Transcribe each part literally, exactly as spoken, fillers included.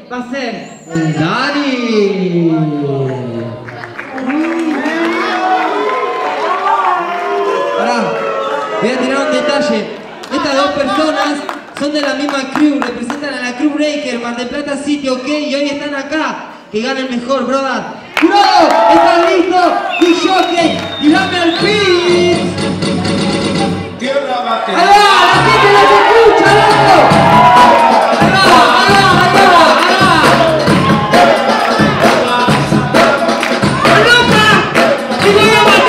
va a ser Dani. Pará, voy a tirar un detalle. Estas dos personas son de la misma crew, representan a la Crew Breaker, Mar del Plata City, ok, y hoy están acá. Que gane el mejor, brother. ¡Jurado! ¿Están listos? Y Jockey, tirame al beat. ¡Ahí va! ¡La gente no se escucha, loco! ¡Ahí va! ¡Ahí va! ¡Ahí va! ¡Ahí va! ¡Aloca! ¡Y voy a matar!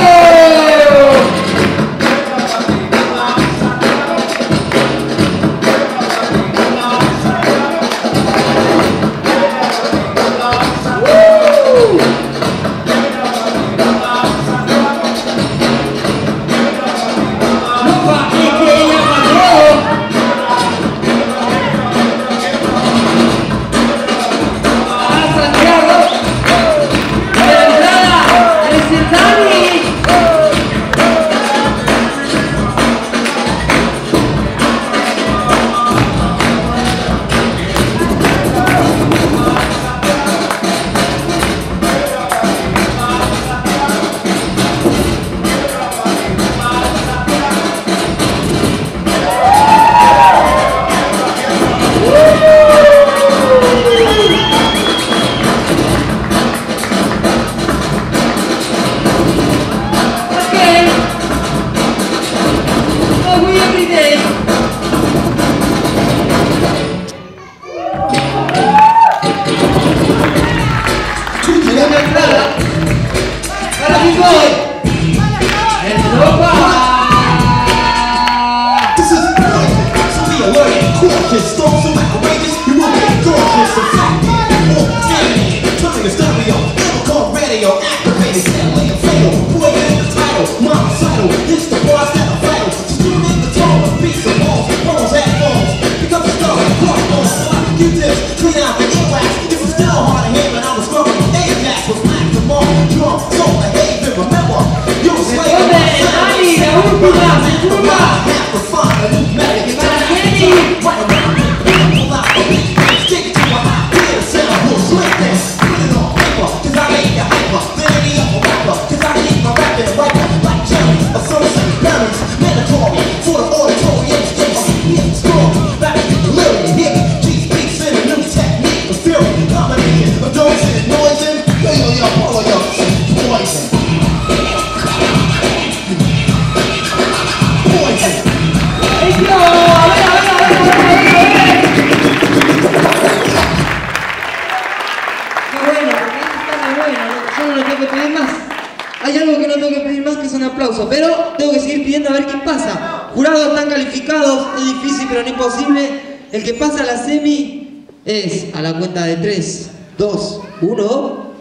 Pero tengo que seguir pidiendo a ver quién pasa. Jurados están calificados, es difícil pero no imposible. El que pasa a la semi es a la cuenta de tres, dos, uno.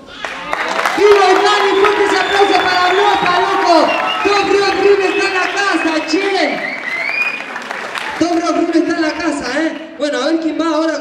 ¡Viva Dani! ¡Fuerte ese aplauso para Europa, loco! Top Rock Room está en la casa, che. Top Rock Room está en la casa, eh. Bueno, a ver quién va ahora